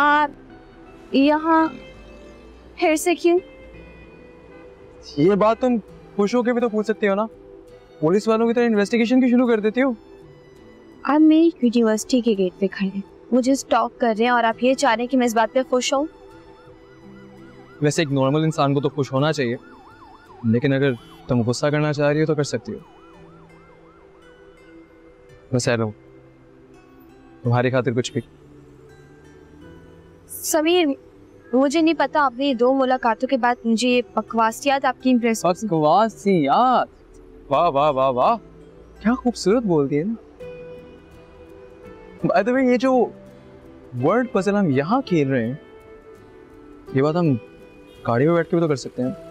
आप यहाँ फिर से क्यों? ये बात तुम खुश होकर भी तो पूछ सकती हो ना, पुलिस वालों की तरह इन्वेस्टिगेशन क्यों शुरू कर देती हो? आप मेरी यूनिवर्सिटी के गेट पे खड़े हैं, मुझे स्टॉप कर रहे हैं और आप ये चाह रहे हैं कि मैं इस बात पे खुश हूँ? वैसे एक नॉर्मल इंसान को तो खुश होना चाहिए, लेकिन अगर तुम गुस्सा करना चाह रही हो तो कर सकती हो। मैं सह रहा हूँ तुम्हारी खातिर कुछ भी। समीर, मुझे नहीं पता, आपने ये 2 मुलाकातों के बाद मुझे ये बकवासियात आपकी इम्प्रेस। बकवासियात? वाह वाह वाह वाह, क्या खूबसूरत बोलती है ना। बाय द वे, ये जो वर्ड पजल हम यहाँ खेल रहे हैं, ये बात हम गाड़ी में बैठ के भी तो कर सकते हैं,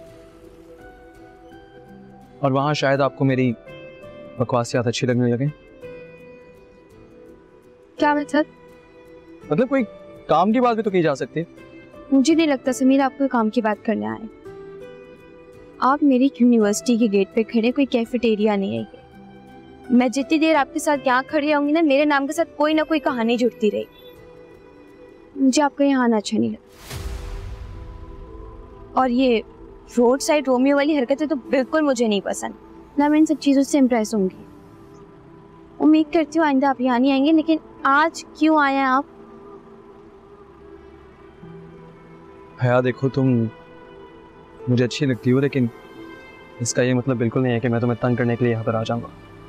और वहां शायद आपको मेरी बकवासियात अच्छी लगने लगे। क्या मतलब? मतलब कोई काम की बात भी तो की जा सकती है। मुझे नहीं लगता समीर आप कोई काम की बात करने आए। आप मेरी यूनिवर्सिटी के गेट पे खड़े, कोई कैफेटेरिया नहीं है। मैं जितनी देर आपके साथ यहाँ खड़ी रहूंगी ना, मेरे नाम के साथ कोई ना कोई कहानी जुड़ती रहेगी। मुझे आपका यहाँ आना अच्छा नहीं लगता, और ये रोड साइड रोमियो वाली हरकतें तो बिल्कुल मुझे नहीं पसंद। ना मैं इन सब चीजों से इम्प्रेस होंगी। उम्मीद करती हूँ आइंदा आप यहाँ नहीं आएंगे, लेकिन आज क्यों आए हैं आप? हया, देखो तुम मुझे अच्छी लगती हो, लेकिन इसका ये मतलब बिल्कुल नहीं है कि मैं तुम्हें तंग करने के लिए यहाँ पर आ जाऊंगा।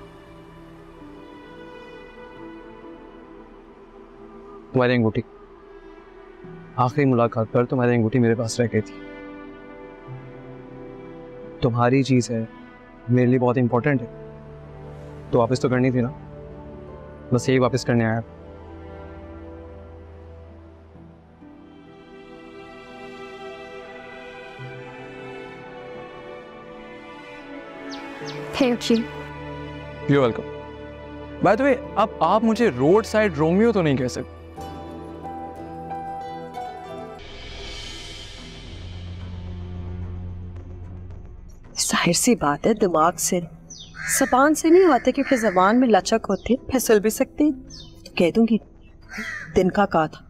तुम्हारी अंगूठी, आखिरी मुलाकात पर तुम्हारी अंगूठी मेरे पास रह गई थी। तुम्हारी चीज है, मेरे लिए बहुत इंपॉर्टेंट है, तो वापस तो करनी थी ना। बस यही वापस करने आया। Thank you. You welcome. By the way, अब आप मुझे रोड साइड रोमियो तो नहीं कह सकते। जाहिर सी बात है, दिमाग से जबान से नहीं आते, क्योंकि जबान में लचक होती है, फिसल भी सकती है। तो कह दूंगी दिन का कहा था।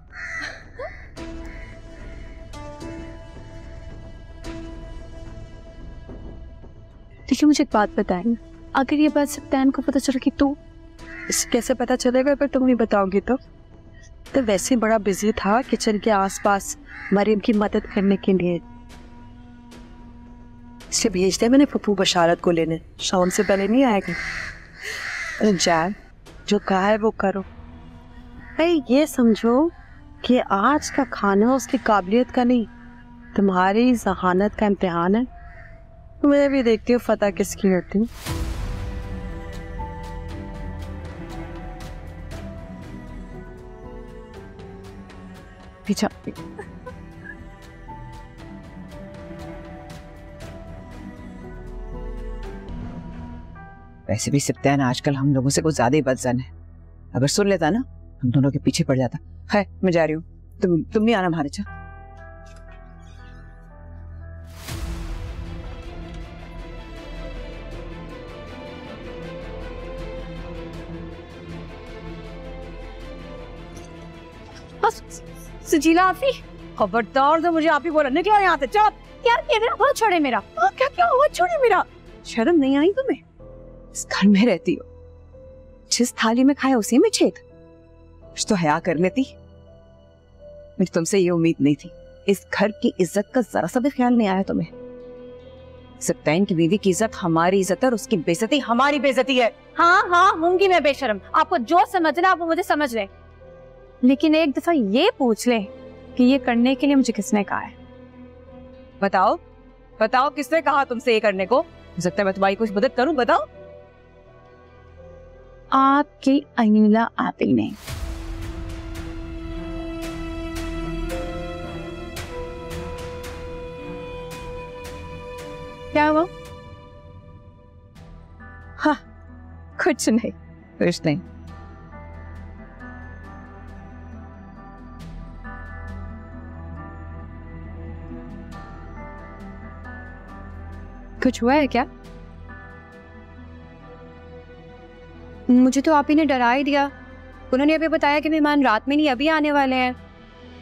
देखिए, मुझे एक बात बताएं, अगर ये बात सप्तान को पता चला कि तो इसे कैसे पता चलेगा? पर तुम नहीं बताओगी तो वैसे बड़ा बिजी था किचन के आसपास मरियम की मदद करने के लिए। इसे भेज दिया मैंने पप्पू बशारत को लेने, शाम से पहले नहीं आएगा। जैन, जो कहा है वो करो। भाई ये समझो कि आज का खाना उसकी काबिलियत का नहीं, तुम्हारी जहानत का इम्तिहान है। मैं भी देखती हूँ फतह किसकी होती हूँ। पीछा वैसे भी सप्तान आजकल हम लोगों से कुछ ज्यादा ही बदजन है। अगर सुन लेता ना, हम दोनों के पीछे पड़ जाता। है, मैं जा रही हूँ, तुम नहीं आना हमारे। चा सजीला आफी, खबरदार तो मुझे आप ही बोला, निकलो यहाँ से। चुप। क्या कह रहे हो? हाथ छोड़े मेरा। क्या क्या हुआ? छोड़े मेरा। शर्म नहीं आई तुम्हें? इस घर में रहती हो, जिस थाली में खाया उसी में छेद। कुछ तो हया कर लेती। मुझे तुमसे ये उम्मीद नहीं थी। इस घर की इज्जत का जरा सा भी ख्याल नहीं आया तुम्हें। सप्तान की बीवी की इज्जत हमारी इज्जत है और उसकी बेइज्जती हमारी बेइज्जती है। हाँ, होंगी मैं बेशर्म। आपको जो समझना आप वो मुझे समझ ले, लेकिन एक दफा ये पूछ ले कि ये करने के लिए मुझे किसने कहा है। बताओ बताओ, किसने कहा तुमसे ये करने को? हो सकता है मैं तुम्हारी कुछ मदद करूं। बताओ। आपकी अनिला आपी ने। क्या हुआ? हाँ, कुछ नहीं, कुछ नहीं। कुछ हुआ है क्या? मुझे तो आप ही ने डरा ही दिया। उन्होंने अभी बताया कि मेहमान रात में नहीं अभी आने वाले हैं।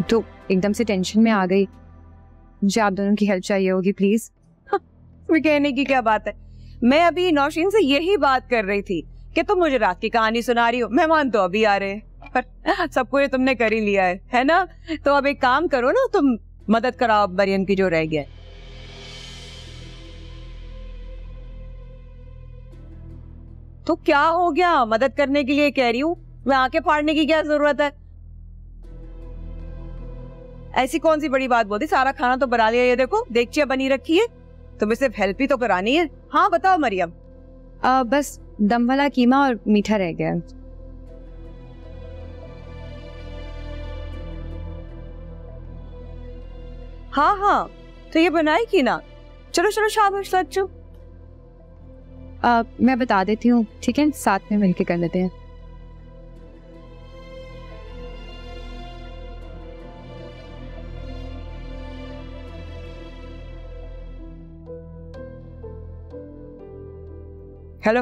तो एकदम से टेंशन में आ गई, मुझे आप दोनों की हेल्प चाहिए होगी प्लीज। मैं कहने की क्या बात है, मैं अभी नौशीन से यही बात कर रही थी कि तुम मुझे रात की कहानी सुना रही हो, मेहमान तो अभी आ रहे हैं, पर सबको ये तुमने कर ही लिया है ना? तो अब एक काम करो ना, तुम मदद कराओ मरियम की जो रह गया है। तो क्या हो गया, मदद करने के लिए कह रही हूँ, मैं आंखें फाड़ने की क्या जरूरत है? ऐसी कौन सी बड़ी बात बोलती, सारा खाना तो बना लिया, ये देखो देगचिया बनी रखी है, तुम्हें सिर्फ हेल्प ही तो करानी है। हाँ बताओ मरियम। बस दम वाला कीमा और मीठा रह गया। हाँ हाँ तो ये बनाएगी ना, चलो चलो शाबाश बच्चों। मैं बता देती हूँ, ठीक है, साथ में मिलके कर लेते हैं। हेलो,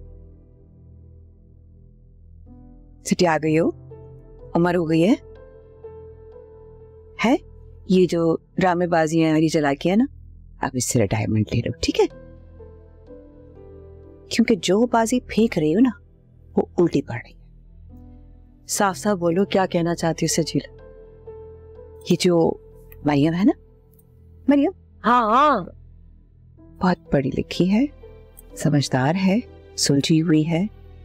सिटी आ गई हो? उम्र हो गई है ये जो ड्रामेबाजियां हमारी चला के है ना, अब इससे रिटायरमेंट ले लो, ठीक है? क्योंकि जो बाजी फेंक रही हो ना वो उल्टी पड़ रही है। साफ साफ बोलो क्या कहना चाहती हो सजील? ये जो मरियम है ना, मरियम, हाँ हाँ, बहुत पढ़ी लिखी है, समझदार है, सुलझी हुई है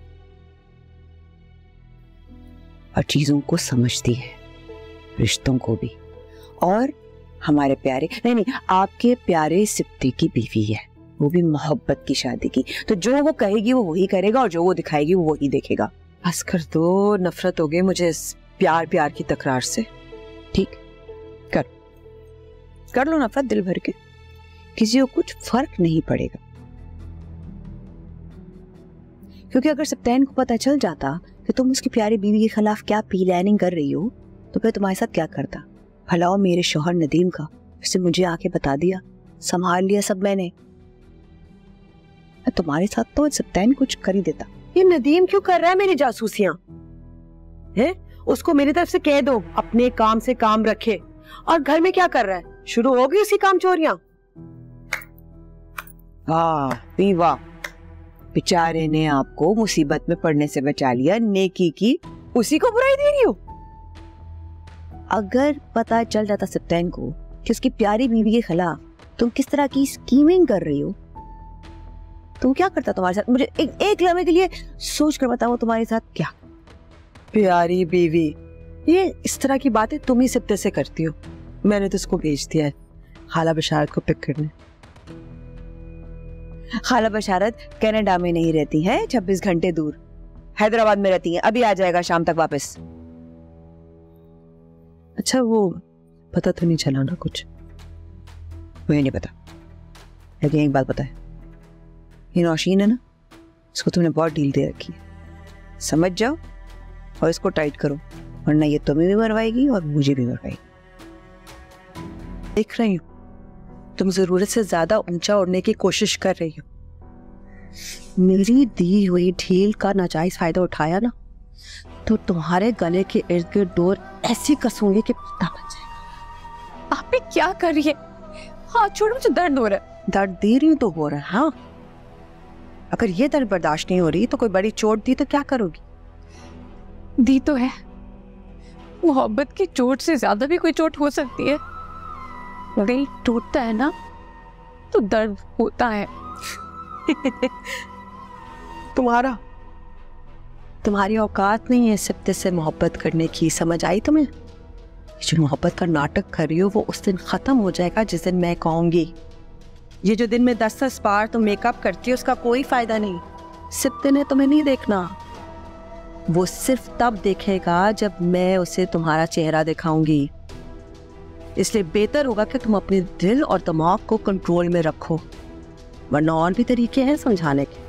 और चीजों को समझती है, रिश्तों को भी। और हमारे प्यारे नहीं आपके प्यारे सिप्ती की बीवी है, वो भी मोहब्बत की शादी की, तो जो वो कहेगी वो वही करेगा और जो वो दिखाएगी वो वही देखेगा। बस कर दो, नफरत हो गई मुझे इस प्यार प्यार की तकरार से। ठीक, कर लो नफरत दिल भर के, किसी को कुछ फर्क नहीं पड़ेगा। क्योंकि अगर सप्तान को पता चल जाता कि तुम उसकी प्यारी बीवी के खिलाफ क्या प्लानिंग कर रही हो, तो फिर तुम्हारे साथ क्या करता? भलाओ मेरे शौहर नदीम का, उसने मुझे आके बता दिया, संभाल लिया सब मैंने। तुम्हारे साथ तो सप्तान कुछ कर ही देता। ये नदीम क्यों कर रहा है मेरी जासूसियां? हैं? उसको मेरी तरफ से कह दो अपने काम से काम रखे। और घर में क्या कर रहा है? शुरू हो गई उसी काम चोरियां। वाह वाह, बेचारे ने आपको मुसीबत में पड़ने से बचा लिया, नेकी की, उसी को बुराई दे रही हो? अगर पता चल जाता सप्तान को कि उसकी प्यारी बीवी के खिलाफ तुम किस तरह की स्कीमिंग कर रही हो, तो क्या करता तुम्हारे साथ? मुझे एक लम्हे के लिए सोच कर बताओ तुम्हारे साथ क्या? प्यारी बीवी, ये इस तरह की बातें तुम ही सिप्ते से करती हो। मैंने तो उसको भेज दिया है खाला बशारत को पिक करने। खाला बशारत कनाडा में नहीं रहती है, 26 घंटे दूर हैदराबाद में रहती है, अभी आ जाएगा शाम तक वापस। अच्छा, वो पता तो नहीं चला ना कुछ? मुझे नहीं पता, लेकिन एक बात पता है, ये नौशीन है ना, इसको तुमने बहुत डील दे रखी है, समझ जाओ और इसको टाइट करो, वरना ये तुम्हें भी मरवाएगी और मुझे भी मरवाएगी। देख रही हूँ तुम जरूरत से ज्यादा ऊंचा उड़ने की कोशिश कर रही हो। मेरी दी हुई ढील का नाजायज फायदा उठाया ना, तो तुम्हारे गले के इर्द गिर्द डोर ऐसी कसूंगी कि पता बन जाएगा। आप भी क्या कर रही है? हाँ छोड़ो, मुझे दर्द हो रहा है। दर्द दे रही हूँ तो हो रहा है। हाँ, अगर ये दर्द बर्दाश्त नहीं हो रही तो कोई बड़ी चोट दी तो क्या करोगी? दी तो है, मोहब्बत की चोट से ज्यादा भी कोई चोट हो सकती है। दिल टूटता है ना तो दर्द होता है। तुम्हारी औकात नहीं है सिप्ते से मोहब्बत करने की, समझ आई तुम्हें? जो मोहब्बत का नाटक कर रही हो वो उस दिन खत्म हो जाएगा जिस दिन मैं कहूंगी। ये जो दिन में 10-10 बार तुम मेकअप करती हो उसका कोई फायदा नहीं। सिप्ते ने तुम्हें नहीं देखना, वो सिर्फ तब देखेगा जब मैं उसे तुम्हारा चेहरा दिखाऊंगी। इसलिए बेहतर होगा कि तुम अपने दिल और दिमाग को कंट्रोल में रखो, वरना और भी तरीके हैं समझाने के।